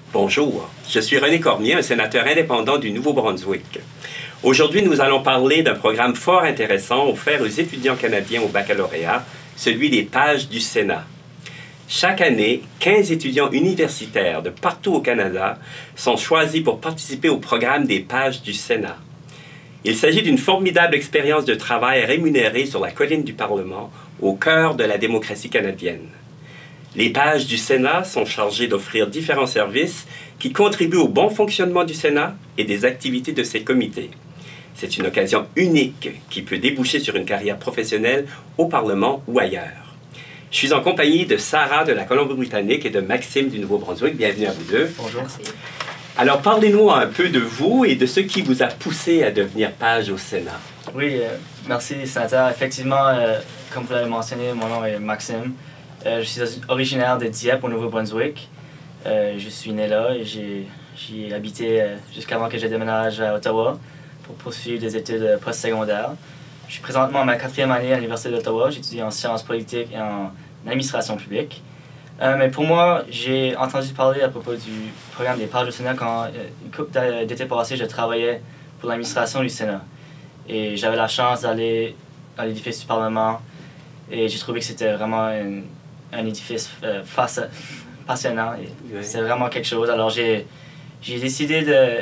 Bonjour, je suis René Cormier, un sénateur indépendant du Nouveau-Brunswick. Aujourd'hui, nous allons parler d'un programme fort intéressant offert aux étudiants canadiens au baccalauréat, celui des Pages du Sénat. Chaque année, 15 étudiants universitaires de partout au Canada sont choisis pour participer au programme des Pages du Sénat. Il s'agit d'une formidable expérience de travail rémunérée sur la colline du Parlement, au cœur de la démocratie canadienne. Les Pages du Sénat sont chargées d'offrir différents services qui contribuent au bon fonctionnement du Sénat et des activités de ses comités. C'est une occasion unique qui peut déboucher sur une carrière professionnelle au Parlement ou ailleurs. Je suis en compagnie de Sarah de la Colombie-Britannique et de Maxime du Nouveau-Brunswick. Bienvenue à vous deux. Bonjour. Merci. Alors, parlez-nous un peu de vous et de ce qui vous a poussé à devenir page au Sénat. Oui, merci, sénateur. Effectivement, comme vous l'avez mentionné, mon nom est Maxime. Je suis originaire de Dieppe, au Nouveau-Brunswick. Je suis né là et j'y ai habité jusqu'avant que je déménage à Ottawa pour poursuivre des études postsecondaires. Je suis présentement à ma 4e année à l'Université d'Ottawa. J'étudie en sciences politiques et en administration publique. Mais pour moi, j'ai entendu parler à propos du programme des Pages au Sénat quand une couple d'été passé, je travaillais pour l'administration du Sénat. Et j'avais la chance d'aller dans l'édifice du Parlement et j'ai trouvé que c'était vraiment un édifice passionnant. Oui. C'était vraiment quelque chose. Alors j'ai décidé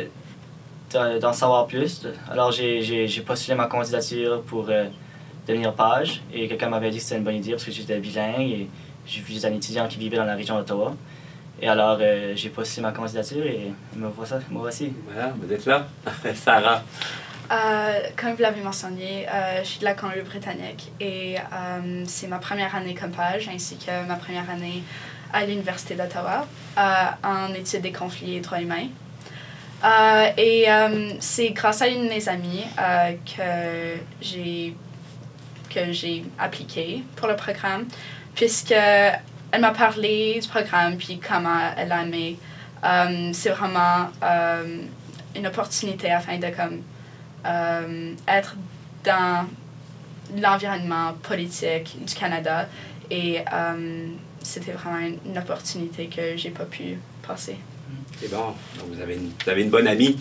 d'en savoir plus. Alors j'ai postulé ma candidature pour devenir page et quelqu'un m'avait dit que c'était une bonne idée parce que j'étais bilingue et j'étais un étudiant qui vivait dans la région d'Ottawa. Et alors j'ai postulé ma candidature et me voici. Voilà, vous êtes là. Sarah. Comme vous l'avez mentionné, je suis de la Colombie-Britannique et c'est ma première année comme page ainsi que ma première année à l'Université d'Ottawa en études des conflits et droits humains. C'est grâce à une de mes amies que j'ai appliqué pour le programme puisqu'elle m'a parlé du programme puis comment elle l'a aimé. C'est vraiment une opportunité afin de être dans l'environnement politique du Canada et c'était vraiment une opportunité que j'ai pas pu passer. C'est bon, donc vous avez une bonne amie.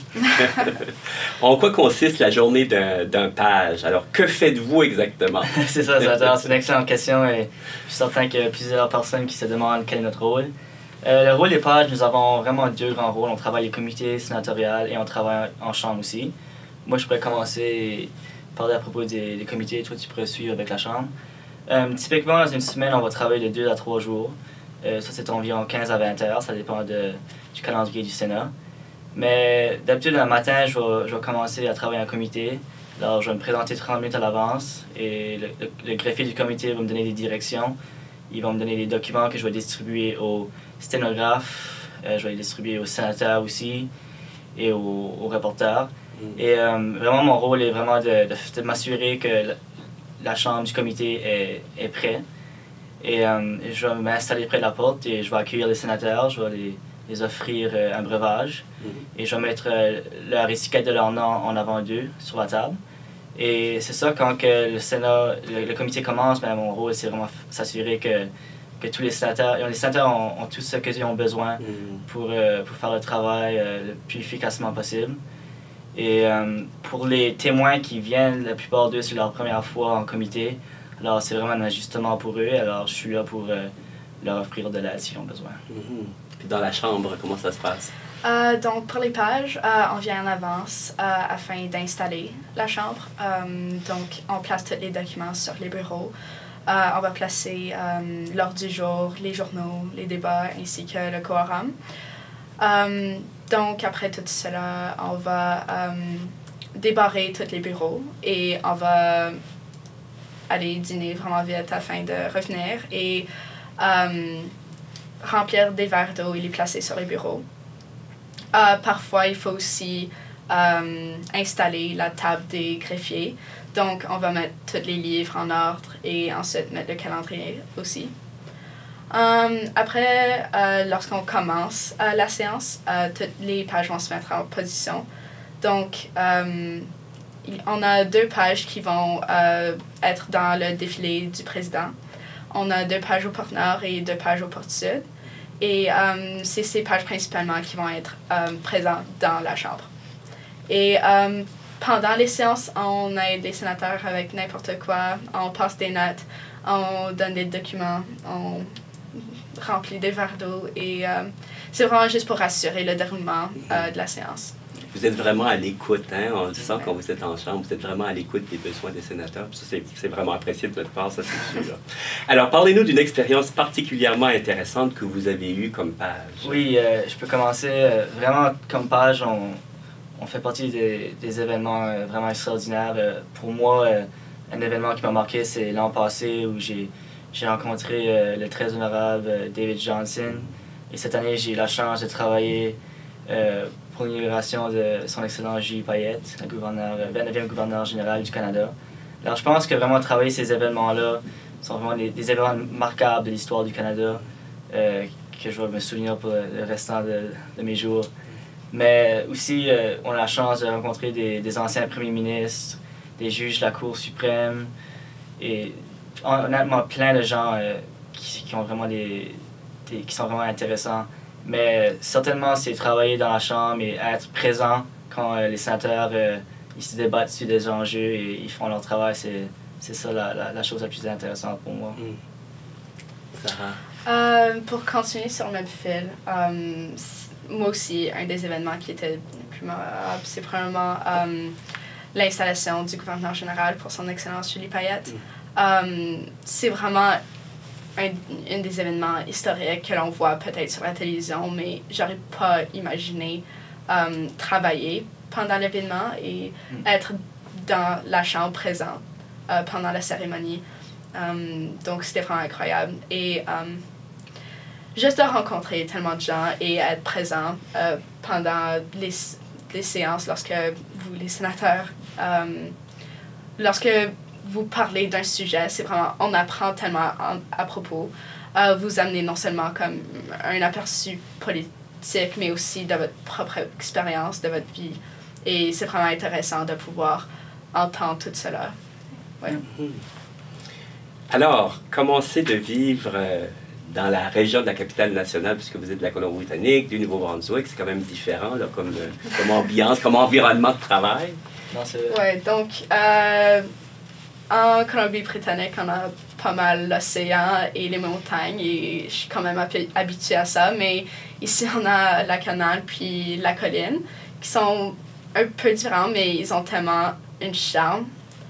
En quoi consiste la journée d'un page? Alors, que faites-vous exactement? C'est ça, c'est une excellente question et je suis certain qu'il y a plusieurs personnes qui se demandent quel est notre rôle. Le rôle des pages, nous avons vraiment 2 grands rôles. On travaille au comité sénatorial et on travaille en chambre aussi. Moi, je pourrais commencer et parler à propos des comités. Toi, tu pourrais suivre avec la chambre. Typiquement, dans une semaine, on va travailler de 2 à 3 jours. Ça, c'est environ 15 à 20 heures. Ça dépend du calendrier du Sénat. Mais d'habitude, le matin, je vais commencer à travailler en comité. Alors, je vais me présenter 30 minutes à l'avance et le greffier du comité va me donner des directions. Il va me donner des documents que je vais distribuer aux sténographes. Je vais les distribuer aux sénateurs aussi et aux reporters. Et vraiment, mon rôle est vraiment de m'assurer que la chambre du comité est prête. Et je vais m'installer près de la porte et je vais accueillir les sénateurs, je vais les offrir un breuvage. Et je vais mettre leur étiquette de leur nom en avant d'eux sur la table. Et c'est ça, quand que le comité commence, ben, mon rôle, c'est vraiment s'assurer que tous les sénateurs ont tout ce qu'ils ont besoin pour faire le travail le plus efficacement possible. Et pour les témoins qui viennent, la plupart d'eux, c'est leur première fois en comité. Alors, c'est vraiment un ajustement pour eux. Alors, je suis là pour leur offrir de l'aide s'ils ont besoin. Puis dans la chambre, comment ça se passe? Donc, pour les pages, on vient en avance afin d'installer la chambre. Donc, on place tous les documents sur les bureaux. On va placer l'ordre du jour, les journaux, les débats ainsi que le quorum. Donc, après tout cela, on va débarrer tous les bureaux et on va aller dîner vraiment vite afin de revenir et remplir des verres d'eau et les placer sur les bureaux. Parfois, il faut aussi installer la table des greffiers. Donc, on va mettre tous les livres en ordre et ensuite mettre le calendrier aussi. Après, lorsqu'on commence la séance, toutes les pages vont se mettre en position. Donc, on a 2 pages qui vont être dans le défilé du président. On a 2 pages au porte nord et 2 pages au porte sud. Et c'est ces pages principalement qui vont être présentes dans la Chambre. Et pendant les séances, on aide les sénateurs avec n'importe quoi. On passe des notes, on donne des documents, on remplit des verres d'eau. Et c'est vraiment juste pour assurer le déroulement de la séance. Vous êtes vraiment à l'écoute, hein? On le sent quand vous êtes en chambre, vous êtes vraiment à l'écoute des besoins des sénateurs. Ça, c'est vraiment apprécié de votre part, ça c'est sûr. Alors, parlez-nous d'une expérience particulièrement intéressante que vous avez eue comme page. Oui, je peux commencer. Vraiment, comme page, on fait partie des événements vraiment extraordinaires. Pour moi, un événement qui m'a marqué, c'est l'an passé où j'ai rencontré le très honorable David Johnson. Et cette année, j'ai eu la chance de travailler pour l'inauguration de son excellent J. Payette, le 29e gouverneur général du Canada. Alors, je pense que vraiment travailler ces événements-là sont vraiment des événements marquables de l'histoire du Canada que je vais me souvenir pour le restant de mes jours. Mais aussi, on a la chance de rencontrer des anciens premiers ministres, des juges de la Cour suprême et honnêtement plein de gens qui ont vraiment qui sont vraiment intéressants. Mais certainement, c'est travailler dans la Chambre et être présent quand les sénateurs ils se débattent sur des enjeux et ils font leur travail. C'est ça la chose la plus intéressante pour moi. Sarah? Pour continuer sur le même fil, moi aussi, un des événements qui était le plus mémorable, c'est probablement l'installation du gouverneur général pour son excellence Julie Payette. C'est vraiment un des événements historiques que l'on voit peut-être sur la télévision, mais j'aurais pas imaginé travailler pendant l'événement et être dans la chambre présent pendant la cérémonie. Donc c'était vraiment incroyable. Et juste de rencontrer tellement de gens et être présent pendant les séances lorsque vous, les sénateurs, lorsque vous parlez d'un sujet, c'est vraiment, on apprend tellement à propos. Vous amenez non seulement comme un aperçu politique, mais aussi de votre propre expérience, de votre vie. Et c'est vraiment intéressant de pouvoir entendre tout cela. Ouais. Alors, commencez de vivre dans la région de la capitale nationale, puisque vous êtes de la Colombie-Britannique, du Nouveau-Brunswick, c'est quand même différent là, comme ambiance, comme environnement de travail. Oui, donc en Colombie-Britannique, on a pas mal l'océan et les montagnes, et je suis quand même habituée à ça, mais ici on a la canal puis la colline, qui sont un peu différents, mais ils ont tellement une charme.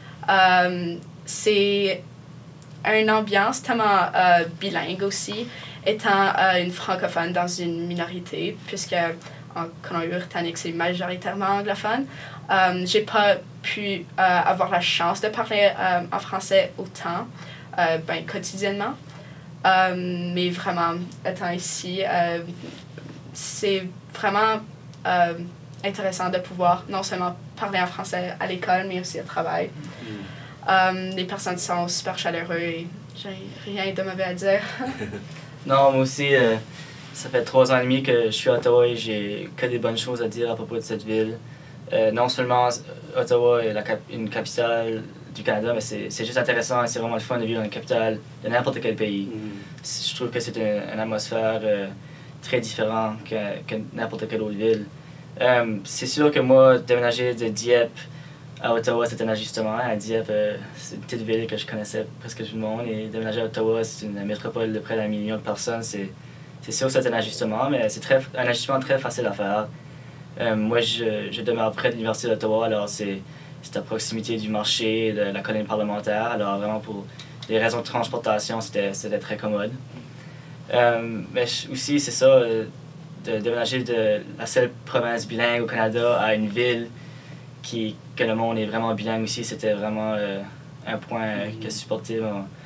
C'est une ambiance tellement bilingue aussi, étant une francophone dans une minorité, puisque en Colombie-Britannique, c'est majoritairement anglophone. J'ai pas pu avoir la chance de parler en français autant, quotidiennement. Mais vraiment, étant ici, c'est vraiment intéressant de pouvoir non seulement parler en français à l'école, mais aussi au travail. Les personnes sont super chaleureuses et j'ai rien de mauvais à dire. Non, moi aussi, ça fait 3 ans et demi que je suis à Ottawa et j'ai que des bonnes choses à dire à propos de cette ville. Non seulement Ottawa est une capitale du Canada, mais c'est juste intéressant et c'est vraiment le fun de vivre dans une capitale de n'importe quel pays. Je trouve que c'est une atmosphère très différente que n'importe quelle autre ville. C'est sûr que moi, déménager de Dieppe à Ottawa, c'est un ajustement. À Dieppe, c'est une petite ville que je connaissais presque tout le monde. Et déménager à Ottawa, c'est une métropole de près d'1 million de personnes. C'est sûr que c'est un ajustement, mais c'est un ajustement très facile à faire. Moi, je demeure près de l'Université d'Ottawa, alors c'est à proximité du marché, de la colline parlementaire. Alors vraiment, pour les raisons de transportation, c'était très commode. Mais aussi, c'est ça, de déménager de la seule province bilingue au Canada à une ville que le monde est vraiment bilingue aussi, c'était vraiment un point qui a supporté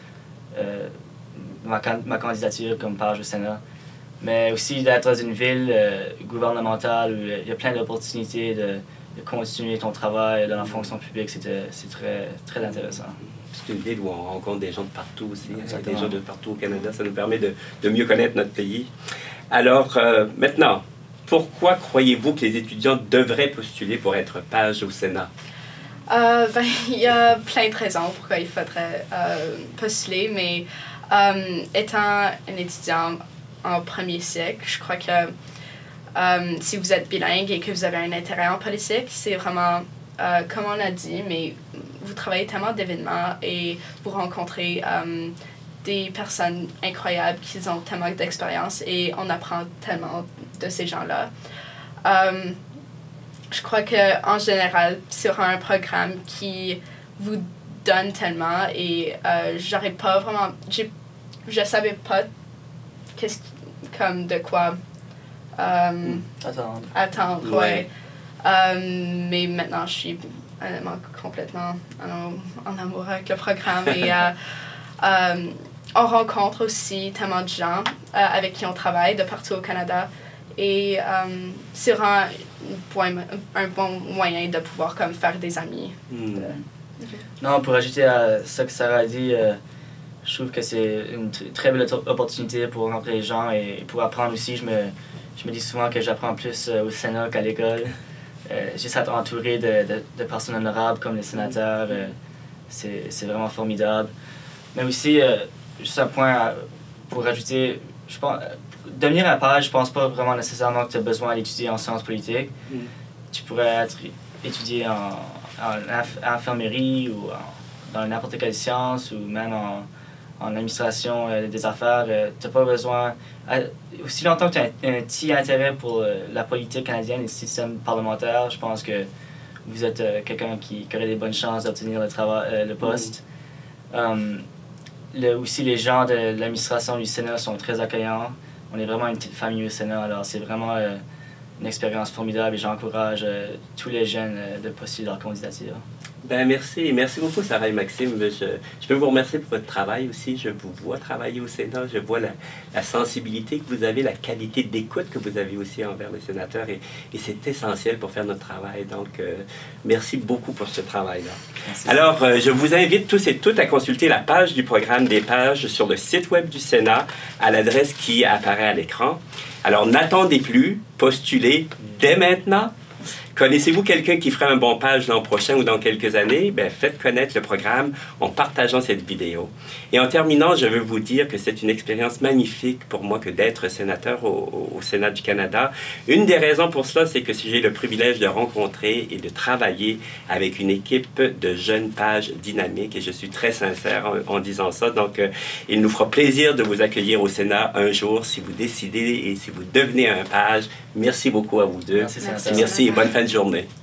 ma candidature comme page au Sénat. Mais aussi d'être dans une ville gouvernementale où il y a plein d'opportunités de continuer ton travail dans la fonction publique, c'est très, très intéressant. C'est une ville où on rencontre des gens de partout aussi, des gens de partout au Canada. Ça nous permet de mieux connaître notre pays. Alors, maintenant, pourquoi croyez-vous que les étudiants devraient postuler pour être page au Sénat? Il y a plein de raisons pourquoi il faudrait postuler, mais étant un étudiant, en premier cycle. Je crois que si vous êtes bilingue et que vous avez un intérêt en politique, c'est vraiment, comme on a dit, mais vous travaillez tellement d'événements et vous rencontrez des personnes incroyables qui ont tellement d'expérience et on apprend tellement de ces gens-là. Je crois qu'en général, c'est vraiment un programme qui vous donne tellement et j'aurais pas vraiment... Je savais pas comme de quoi attendre. Ouais. Mais maintenant, je suis complètement en amour avec le programme et on rencontre aussi tellement de gens avec qui on travaille de partout au Canada et c'est vraiment un bon moyen de pouvoir comme faire des amis. Non, pour ajouter à ce que Sarah a dit, je trouve que c'est une très belle opportunité pour rencontrer les gens et pour apprendre aussi. Je me dis souvent que j'apprends plus au Sénat qu'à l'école. Juste être entouré de personnes honorables comme les sénateurs, c'est vraiment formidable. Mais aussi, juste un point pour ajouter, je pense, devenir un page, je pense pas vraiment nécessairement que tu as besoin d'étudier en sciences politiques. Tu pourrais étudier en infirmerie ou dans n'importe quelle science ou même en administration des affaires. Tu n'as pas besoin... aussi longtemps que tu as un petit intérêt pour la politique canadienne et le système parlementaire, je pense que vous êtes quelqu'un qui aurait des bonnes chances d'obtenir le poste. Aussi, les gens de l'administration du Sénat sont très accueillants. On est vraiment une petite famille au Sénat, alors c'est vraiment une expérience formidable et j'encourage tous les jeunes de postuler leur candidature. Ben merci. Merci beaucoup, Sarah et Maxime. Je veux vous remercier pour votre travail aussi. Je vous vois travailler au Sénat. Je vois la sensibilité que vous avez, la qualité d'écoute que vous avez aussi envers les sénateurs. Et c'est essentiel pour faire notre travail. Donc, merci beaucoup pour ce travail-là. Alors, je vous invite tous et toutes à consulter la page du programme des pages sur le site web du Sénat à l'adresse qui apparaît à l'écran. Alors, n'attendez plus. Postulez dès maintenant. Connaissez-vous quelqu'un qui ferait un bon page l'an prochain ou dans quelques années? Bien, faites connaître le programme en partageant cette vidéo. Et en terminant, je veux vous dire que c'est une expérience magnifique pour moi que d'être sénateur au Sénat du Canada. Une des raisons pour cela, c'est que j'ai le privilège de rencontrer et de travailler avec une équipe de jeunes pages dynamiques et je suis très sincère en disant ça. Donc, il nous fera plaisir de vous accueillir au Sénat un jour si vous décidez et si vous devenez un page. Merci beaucoup à vous deux. Merci et bonne fin de journée.